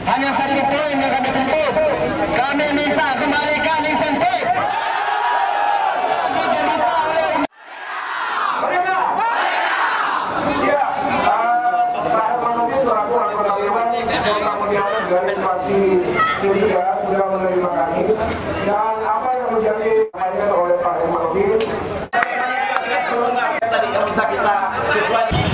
Hanya satu poin yang kami tuntut. Kami minta kembalikan insentif. Dari fraksi Ketiga sudah menerima kami, dan apa yang menjadi hanya oleh Pak Emanudin tadi yang bisa kita sesuai.